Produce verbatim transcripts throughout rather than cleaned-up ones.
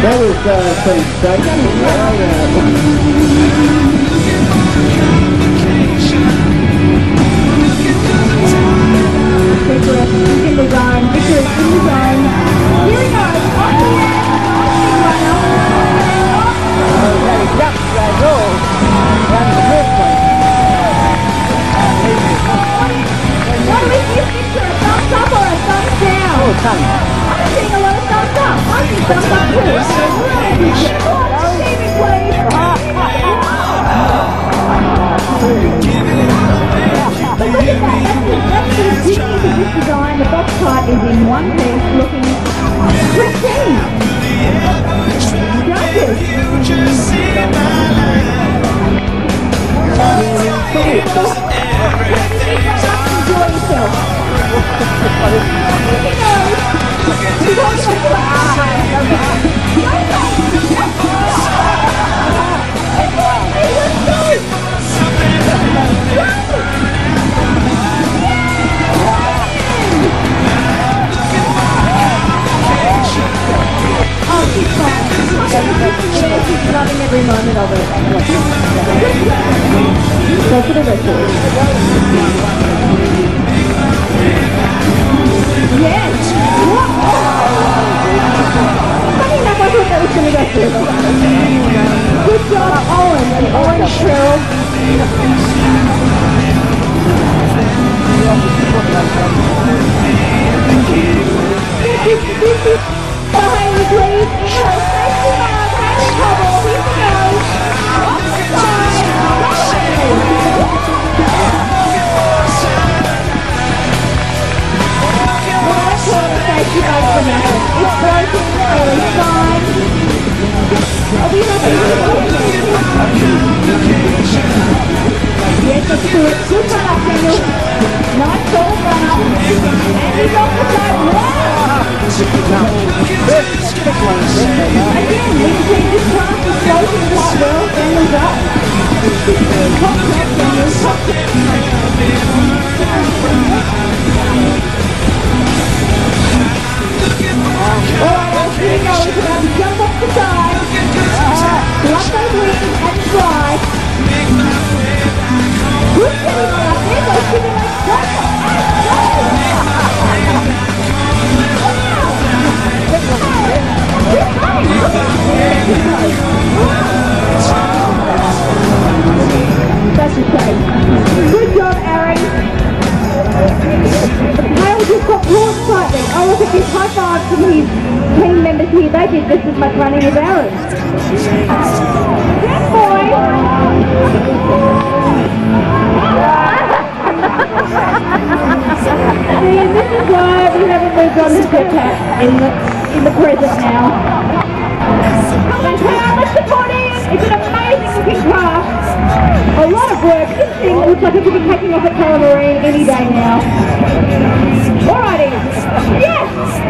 That was uh, pretty exciting. Victor in the zone. Victor is in the zone. Here he goes. On the end. Oh, that is up, that goal. That's the first one. What do we give Victor? A thumbs up or a thumbs down? Oh, thumbs. I'm seeing a lot of thumbs up. I think thumbs up too. Stephen, please. But look at that. That's the, that's the beauty of this design. The box part is in one piece, looking pristine. Judges. Enjoy yourself. Oh, she's fine. She's loving every moment of it. Go for the record. Yes! Funny enough, I thought that was going to go through. Good job, Owen. The orange trail. Behind you, please. Safety mark. Hand trouble. Here we go. On the side. Safety bag for nothing. It's broken, so it's fine. Are we happy with it? Yes, let's do it. Good run up, Daniel. Nice ball run up. And he's off the side. Wow! Again, we can see this class is floating quite well. Daniel's up. Top tap, Daniel. Top tap. Alright, here we go. It's about to jump off the side. Block those wings and fly. Good sitting up there. Those sitting like that. That's a shame. Good job, Aaron. The tail just got caught slightly. Oh, look at this high five from his team members here. They did just as much running as Aaron. Good boy. See, and this is why we haven't moved on to jetpack in the in the present now. And how much support in? It's an amazing looking craft. A lot of work. This thing looks like it could be taking off at Tullamarine any day now. Alrighty. Yes!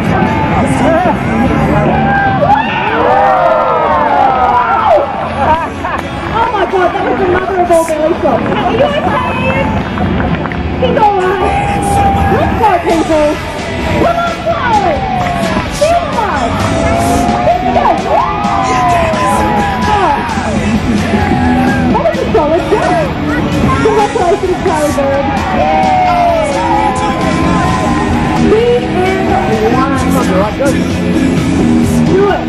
Oh my god, that was the mother of all belly shots. Are you okay, Ian? He's alright. Let's go, people. Come on, Chloe. Feel alive. Here we go. Oh. That was a solid jump. Congratulations, Chloe Bird. Yay! Three and one. Do it.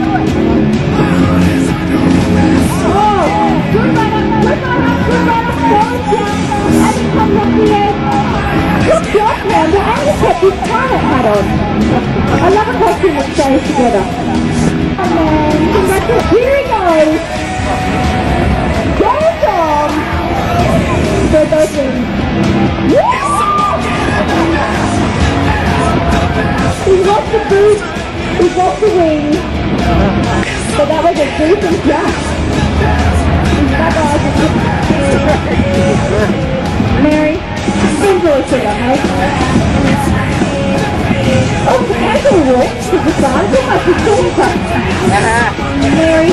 Oh, good run up, good run up, good run up, solid jump. And he comes up the edge. Good job, Amanda. And he kept his pilot hat on. I love a costume that stays together. And then, congratulations. Here he goes. Go, Tom. They're both in. He's lost the boot. He's lost the wing. But that was a decent jump. Mary, enjoy sugar, hey? Oh, it's a casual walk to the side. Too much is shorter. Mary,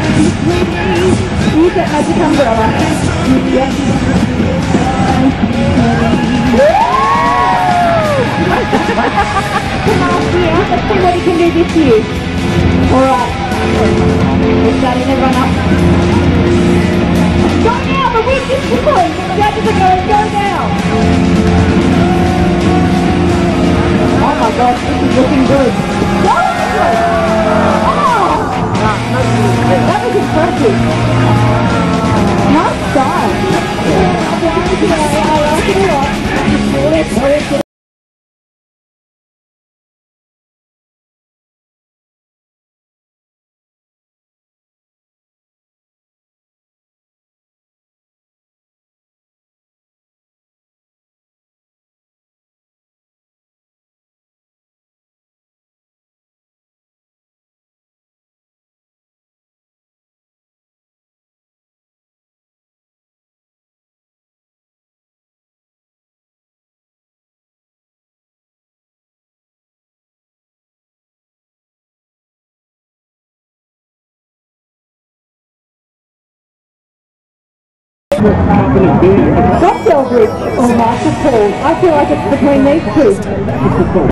use that magic umbrella. Yep. Come on, yeah, let's see what he can do this year. Alright. We're starting to run up. Go now, the wind is tickling. The judges are going, go now. Oh my gosh, this is looking good. Go Ashley! Oh! That was impressive. Nice style. I like it a lot. Cocktail Bridge or Marshall Falls. I feel like it's between these two.